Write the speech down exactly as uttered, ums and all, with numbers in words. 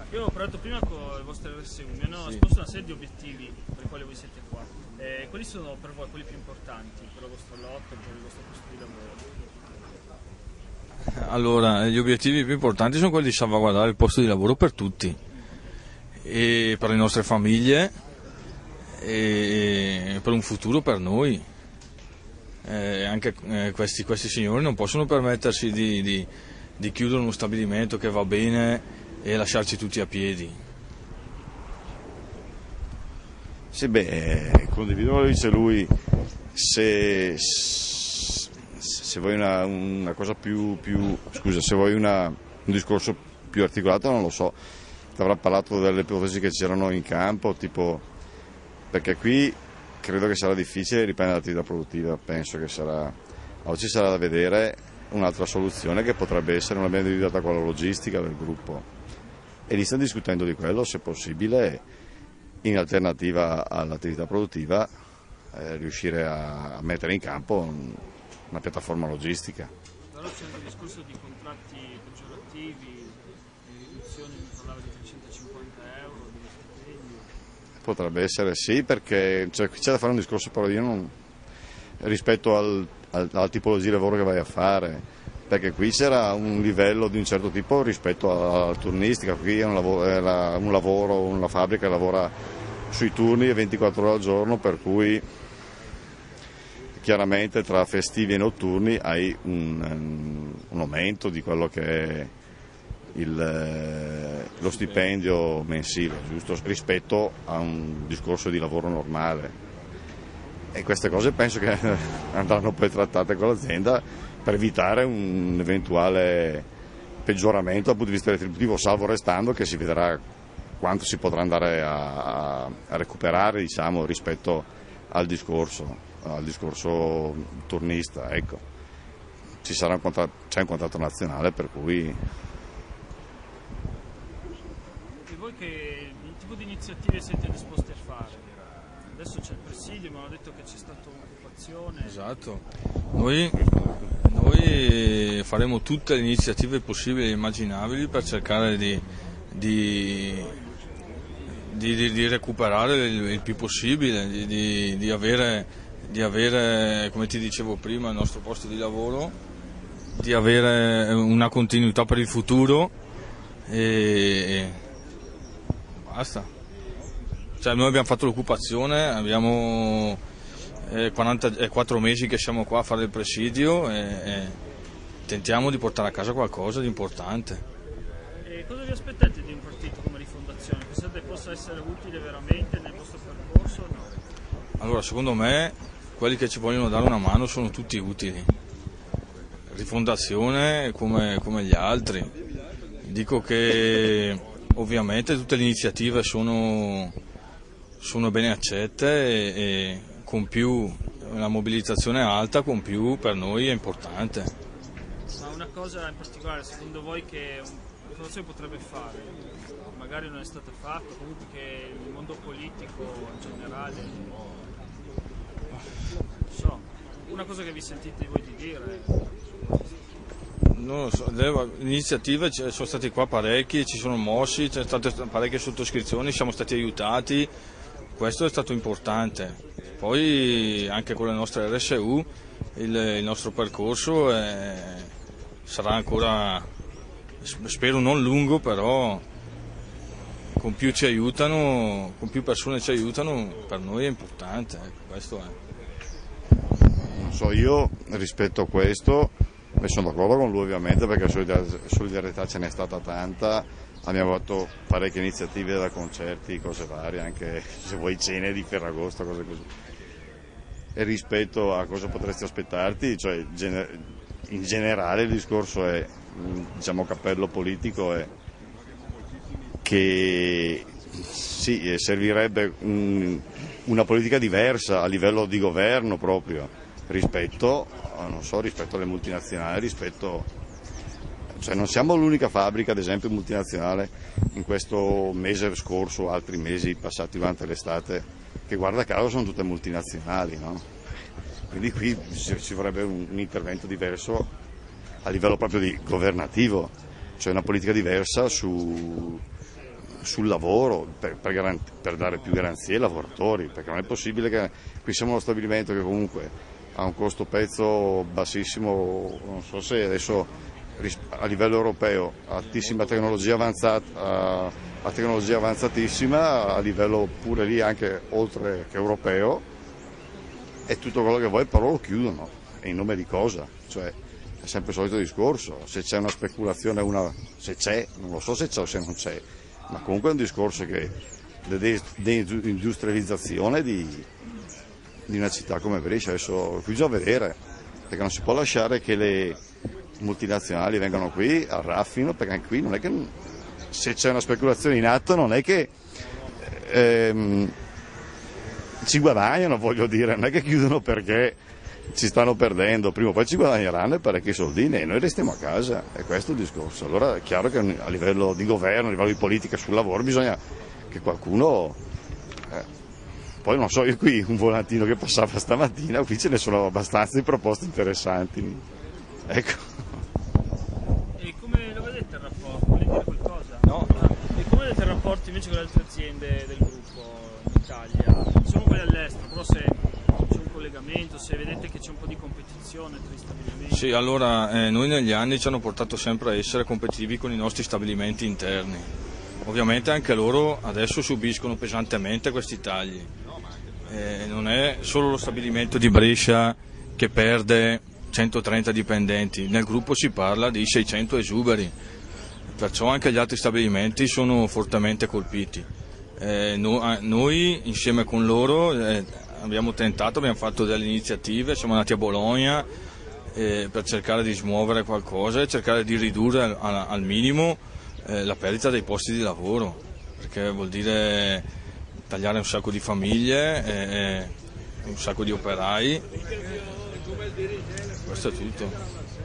Io ho parlato prima con i vostri R S U, mi hanno Sì. esposto una serie di obiettivi per i quali voi siete qua. Eh, quali sono per voi quelli più importanti per la vostra lotta, per il vostro posto di lavoro? Allora, gli obiettivi più importanti sono quelli di salvaguardare il posto di lavoro per tutti, e per le nostre famiglie, e per un futuro per noi. Eh, anche eh, questi, questi signori non possono permettersi di, di, di chiudere uno stabilimento che va bene e lasciarci tutti a piedi. Sì, beh, condivido quello che dice lui. Se, se vuoi una, una cosa più, più scusa, se vuoi una, un discorso più articolato, non lo so, ti avrà parlato delle ipotesi che c'erano in campo, tipo, perché qui credo che sarà difficile riprendere l'attività produttiva, penso che sarà, oggi sarà da vedere un'altra soluzione che potrebbe essere, non abbiamo individuata quella logistica del gruppo, e lì stanno discutendo di quello, se possibile, in alternativa all'attività produttiva, eh, riuscire a, a mettere in campo un, una piattaforma logistica. Però c'è anche il discorso di contratti peggiorativi, di riduzioni, mi parlava di trecentocinquanta euro, di stipendio. Potrebbe essere sì, perché c'è, c'è da fare un discorso però io non, rispetto al, al, alla tipologia di lavoro che vai a fare, perché qui c'era un livello di un certo tipo rispetto alla turnistica, qui è un lavoro, è la, un lavoro, una fabbrica che lavora sui turni ventiquattro ore al giorno, per cui chiaramente tra festivi e notturni hai un, un aumento di quello che è il, lo stipendio mensile, giusto, rispetto a un discorso di lavoro normale. E queste cose penso che andranno poi trattate con l'azienda per evitare un eventuale peggioramento dal punto di vista retributivo, salvo restando che si vedrà quanto si potrà andare a, a recuperare, diciamo, rispetto al discorso, al discorso turnista. Ecco. Ci sarà un contratto, c'è un contratto nazionale per cui... E voi che tipo di iniziative siete disposti a fare? Adesso c'è il presidio, mi hanno detto che c'è stata un'occupazione. Esatto. Noi, noi faremo tutte le iniziative possibili e immaginabili per cercare di, di, di, di, di recuperare il, il più possibile, di, di, di, avere, di avere, come ti dicevo prima, il nostro posto di lavoro, di avere una continuità per il futuro e basta. Cioè, noi abbiamo fatto l'occupazione, abbiamo eh, quarantaquattro mesi che siamo qua a fare il presidio e, e tentiamo di portare a casa qualcosa di importante. E cosa vi aspettate di un partito come Rifondazione? Pensate possa essere utile veramente nel vostro percorso o no? Allora, secondo me, quelli che ci vogliono dare una mano sono tutti utili. Rifondazione come, come gli altri. Dico che ovviamente tutte le iniziative sono... sono ben accette e, e con più la mobilitazione alta, con più per noi è importante. Ma una cosa in particolare, secondo voi, che una fondazione potrebbe fare, magari non è stata fatta, comunque che il mondo politico in generale, non so, una cosa che vi sentite voi di dire? Non lo so, le iniziative sono stati qua parecchi, ci sono mossi, c'è state parecchie sottoscrizioni, siamo stati aiutati. Questo è stato importante. Poi anche con le nostre R S U il, il nostro percorso è, sarà ancora, spero non lungo, però con più ci aiutano, con più persone ci aiutano, per noi è importante. Ecco, questo è. Non so, io rispetto a questo sono d'accordo con lui ovviamente, perché solidarietà ce n'è stata tanta. Abbiamo fatto parecchie iniziative da concerti, cose varie, anche se vuoi cene di Ferragosto, cose così. E rispetto a cosa potresti aspettarti, cioè in generale il discorso è, diciamo, cappello politico è che sì, servirebbe un, una politica diversa a livello di governo proprio rispetto, non so, rispetto alle multinazionali, rispetto... Cioè non siamo l'unica fabbrica, ad esempio, multinazionale in questo mese scorso, altri mesi passati durante l'estate, che guarda caso sono tutte multinazionali, no? Quindi qui ci vorrebbe un, un intervento diverso a livello proprio di governativo, cioè una politica diversa su, sul lavoro per, per, garanti, per dare più garanzie ai lavoratori, perché non è possibile che qui siamo uno stabilimento che comunque ha un costo pezzo bassissimo, non so se adesso a livello europeo, altissima tecnologia avanzata, a, a tecnologia avanzatissima, a livello pure lì anche oltre che europeo, e tutto quello che vuoi, però lo chiudono. E in nome di cosa? Cioè, è sempre il solito discorso, se c'è una speculazione, una, se c'è, non lo so se c'è o se non c'è, ma comunque è un discorso che di deindustrializzazione di, di una città come Brescia, adesso qui già a vedere, perché non si può lasciare che le multinazionali vengano qui, arraffino, perché anche qui non è che, se c'è una speculazione in atto non è che ehm, ci guadagnano, voglio dire, non è che chiudono perché ci stanno perdendo, prima o poi ci guadagneranno parecchi soldini e noi restiamo a casa, è questo il discorso. Allora è chiaro che a livello di governo, a livello di politica sul lavoro bisogna che qualcuno, eh, poi non so, io qui un volantino che passava stamattina, qui ce ne sono abbastanza di proposte interessanti, ecco. E come lo vedete il rapporto? Volete dire qualcosa? No. E come vedete il rapporto invece con le altre aziende del gruppo in Italia? Sono quelle all'estero, però se c'è un collegamento, se vedete che c'è un po' di competizione tra gli stabilimenti? Sì, allora eh, noi negli anni ci hanno portato sempre a essere competitivi con i nostri stabilimenti interni. Ovviamente anche loro adesso subiscono pesantemente questi tagli. Eh, non è solo lo stabilimento di Brescia che perde centotrenta dipendenti, nel gruppo si parla di seicento esuberi, perciò anche gli altri stabilimenti sono fortemente colpiti. Eh, no, noi insieme con loro eh, abbiamo tentato, abbiamo fatto delle iniziative, siamo andati a Bologna eh, per cercare di smuovere qualcosa e cercare di ridurre al, al minimo eh, la perdita dei posti di lavoro, perché vuol dire tagliare un sacco di famiglie, eh, un sacco di operai, questo è tutto.